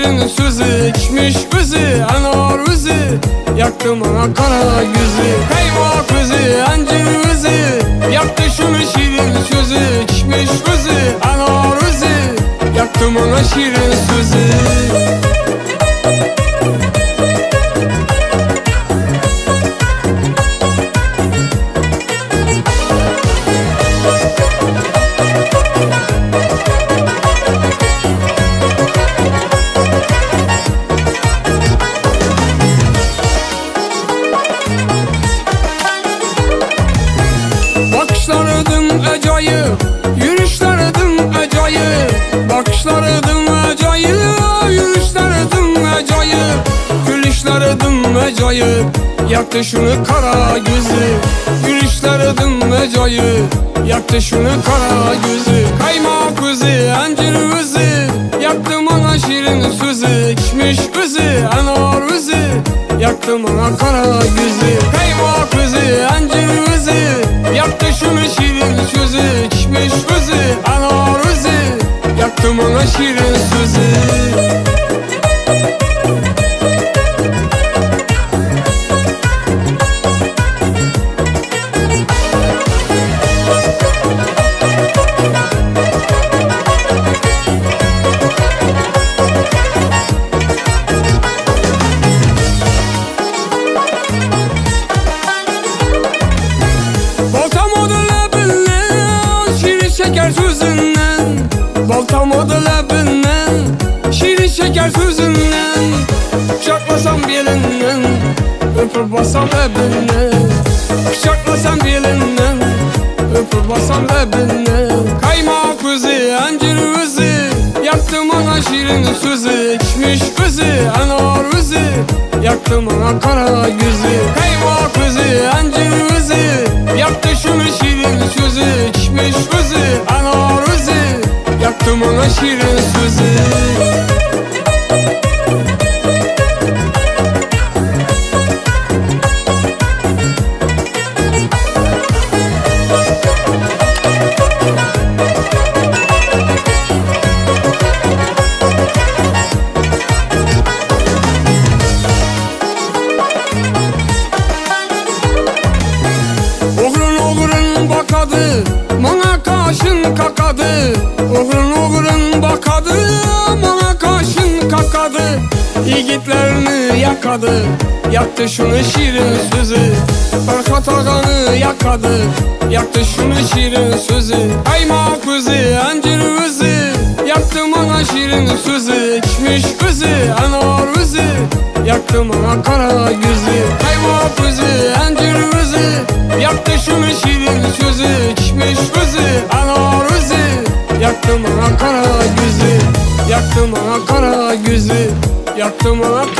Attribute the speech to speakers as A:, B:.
A: şirin sözü, içmiş özü, anar özü, yaktı bana kara gözü. Kaymak özü, ancır özü, yaktı şunu şirin sözü, içmiş özü, anar özü, yaktı bana şirin sözü. Bakışlarıdım acayip, yürüyüşlerdim acayip. Bakışlarıdım acayip, yürüyüşlerdim acayip. Gülüşlerdim acayip, yaktı şunu kara gözü. Yürüyüşlerdim acayip, yaktı şunu kara gözü. Kaymak özü, ancır özü, yaktı bana şirin sözü. İçmiş özü, anar özü, yaktı bana kara gözü. Kaymak özü, ancır özü, yaktı şunu şirin sözü. İçmiş özü, anar özü, yaktı bana şirin sözü. Şeker sözünden, baltam odu lebinden, şirin şeker sözünden. Kucaklasam belinden, öpüp basam lebinden. Kucaklasam belinden, öpüp basam lebinden. Kaymak özü, ancır özü, yaktı bana şirin sözü. İçmiş özü, anar özü, yaktı bana kara gözü. Kaymak özü, ancır özü, yaktı şunu şirin sözü. İçmiş özü, anar özü, yaktı bana şirin sözü. Bakadı, bana kaşın kakadı. Oğrun bakadı, bana kaşın kakadı. Yiğitlerini yakadı, yaktı şunu şirin sözü. Farkat ağanı yakadı, yaktı şunu şirin sözü. Kaymak özü, ancır özü, yaktı bana şirin sözü. İçmiş özü, anar özü, yaktı bana kara gözü. Kaymak özü, ancır özü, yaktı şunu şirin sözü. İçmiş özü, anar özü, yaktı bana kara gözü. Yaktı bana kara gözü, yaktı bana